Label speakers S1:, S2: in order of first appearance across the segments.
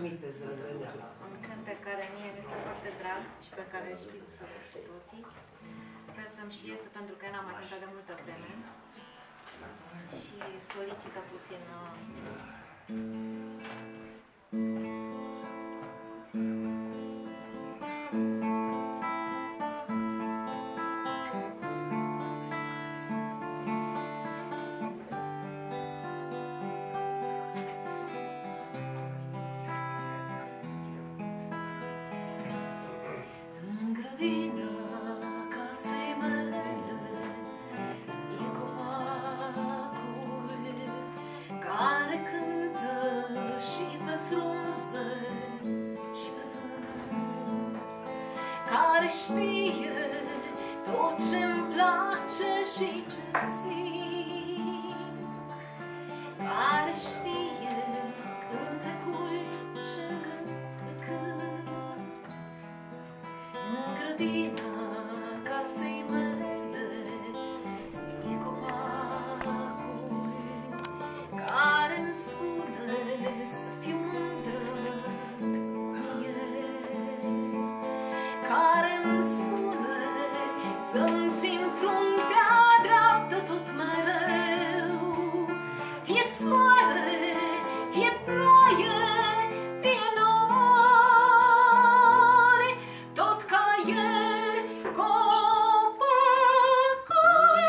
S1: adormite zilele de azi.
S2: Un cântec care mie mi este foarte drag și pe care îl știți cu toții. Sper să-mi și iese, pentru că n-am mai cântat de multă vreme. Și solicită puțin...
S3: Care știe tot ce-mi place și ce simt, care știe cântecul ce-mi cânt în grădina casei mele. E copacul care-mi spune să fiu mândră cu el, care-mi spune să-mi țin fruntea dreaptă tot mereu. Fie soare, fie ploaie, fie nori, tot ca el, copacul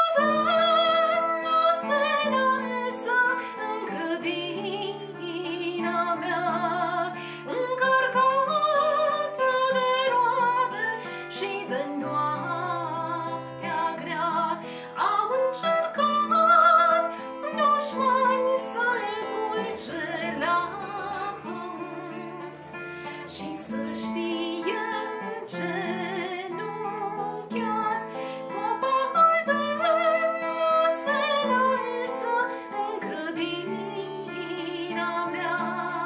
S3: nu se înalță în grădina mea, încărcată de roade și de noaptea grea. Au încercat dușmani să-l culce la pământ și să știe ce nu chiar copacul de nu se înalță în grădina mea,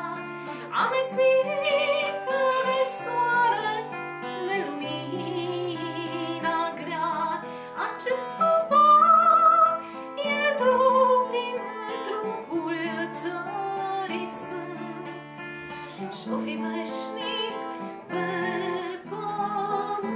S3: amețită de soare, de lumina grea. Acest copac e trup din trupul țării sfânt și-o fi veșnic pe pământ.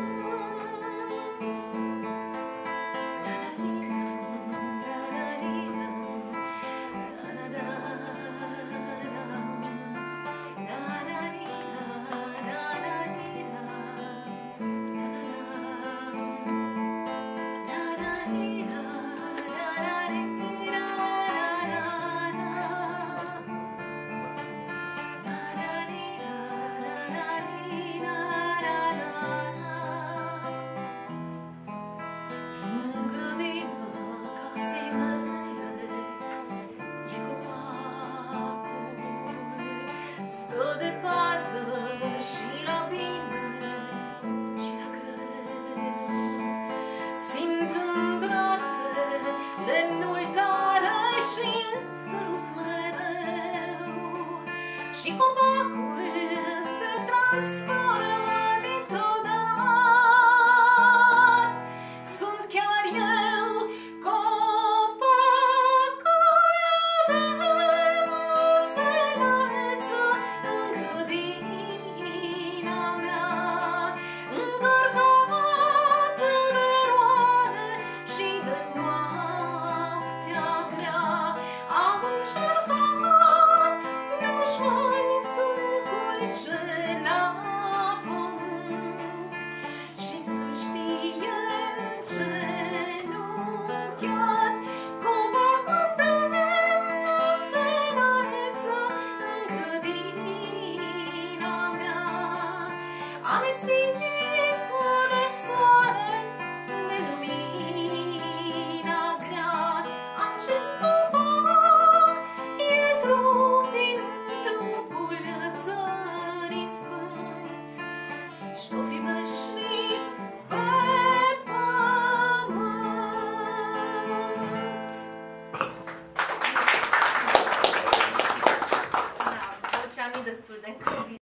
S3: În grădina casei mele e copacul, stă de pază și la bine și la greu. Simt în brațe lemnul tare și îl sărut mereu, și copacul se transformă dintr-o dată. Sunt chiar eu, copacul de nu se înalță în grădina mea, încărcată de roade și de noaptea grea. Au încercat dușmani să-mi culce